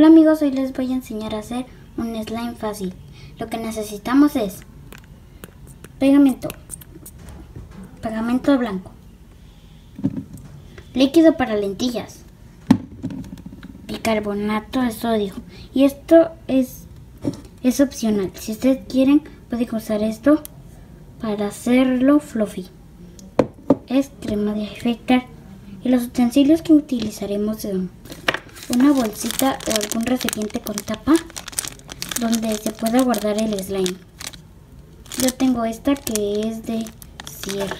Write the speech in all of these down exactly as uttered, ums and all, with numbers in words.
Hola amigos, hoy les voy a enseñar a hacer un slime fácil. Lo que necesitamos es pegamento, pegamento blanco, líquido para lentillas, bicarbonato de sodio. Y esto es, es opcional. Si ustedes quieren, pueden usar esto para hacerlo fluffy. Es crema de afeitar. Y los utensilios que utilizaremos son una bolsita o algún recipiente con tapa donde se pueda guardar el slime. Yo tengo esta que es de cierre.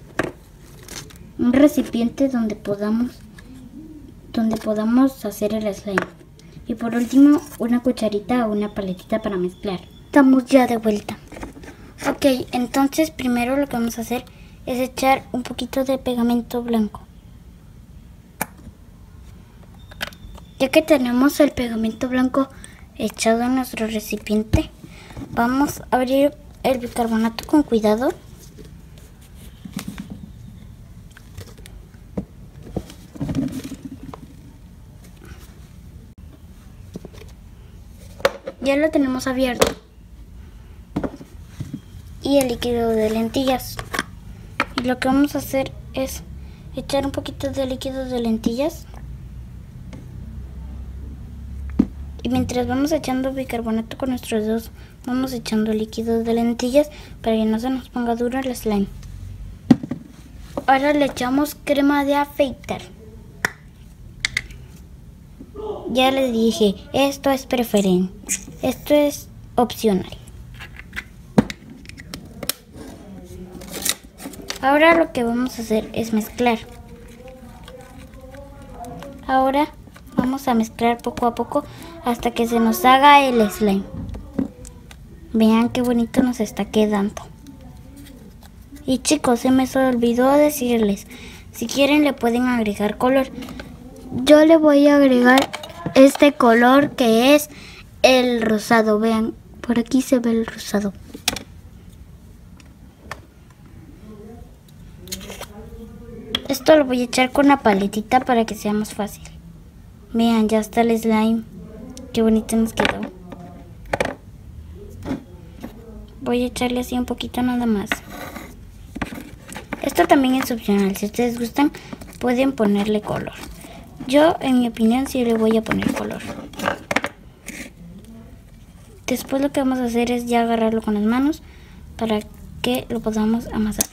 Un recipiente donde podamos donde podamos hacer el slime. Y por último, una cucharita o una paletita para mezclar. Estamos ya de vuelta. Ok, entonces primero lo que vamos a hacer es echar un poquito de pegamento blanco. Ya que tenemos el pegamento blanco echado en nuestro recipiente, vamos a abrir el bicarbonato con cuidado. Ya lo tenemos abierto. Y el líquido de lentillas. Y lo que vamos a hacer es echar un poquito de líquido de lentillas. Y mientras vamos echando bicarbonato con nuestros dedos, vamos echando líquido de lentillas para que no se nos ponga duro el slime. Ahora le echamos crema de afeitar. Ya les dije, esto es preferente, esto es opcional. Ahora lo que vamos a hacer es mezclar. Ahora vamos a mezclar poco a poco hasta que se nos haga el slime. Vean qué bonito nos está quedando. Y chicos, se me olvidó decirles, si quieren le pueden agregar color. Yo le voy a agregar este color que es el rosado. Vean, por aquí se ve el rosado. Esto lo voy a echar con una paletita para que sea más fácil. Vean, ya está el slime. Qué bonito nos quedó. Voy a echarle así un poquito nada más. Esto también es opcional. Si ustedes gustan, pueden ponerle color. Yo, en mi opinión, sí le voy a poner color. Después lo que vamos a hacer es ya agarrarlo con las manos para que lo podamos amasar.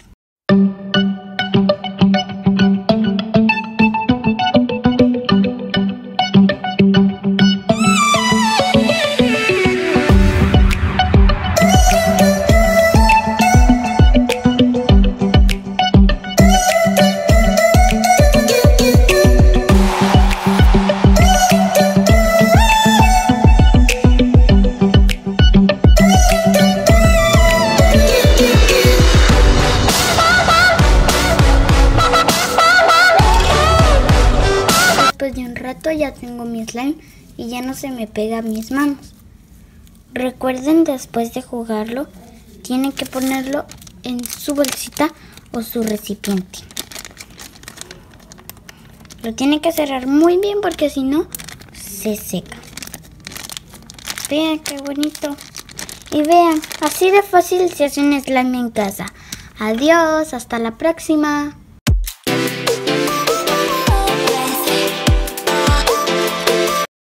Después de un rato ya tengo mi slime y ya no se me pega a mis manos. Recuerden, después de jugarlo, tienen que ponerlo en su bolsita o su recipiente. Lo tienen que cerrar muy bien porque si no, se seca. Vean qué bonito. Y vean, así de fácil se hace un slime en casa. Adiós, hasta la próxima.